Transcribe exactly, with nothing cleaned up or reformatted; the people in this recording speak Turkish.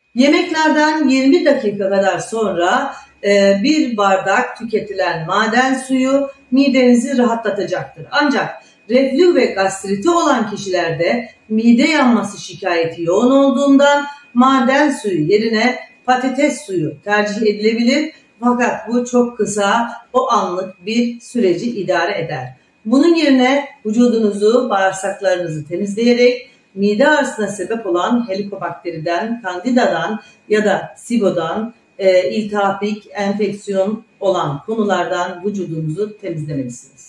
Yemeklerden yirmi dakika kadar sonra e, bir bardak tüketilen maden suyu midenizi rahatlatacaktır. Ancak reflü ve gastriti olan kişilerde mide yanması şikayeti yoğun olduğundan maden suyu yerine patates suyu tercih edilebilir. Fakat bu çok kısa, o anlık bir süreci idare eder. Bunun yerine vücudunuzu, bağırsaklarınızı temizleyerek mide ağrısına sebep olan helikobakteriden, kandidadan ya da sibodan, e, iltihapik, enfeksiyon olan konulardan vücudunuzu temizlemelisiniz.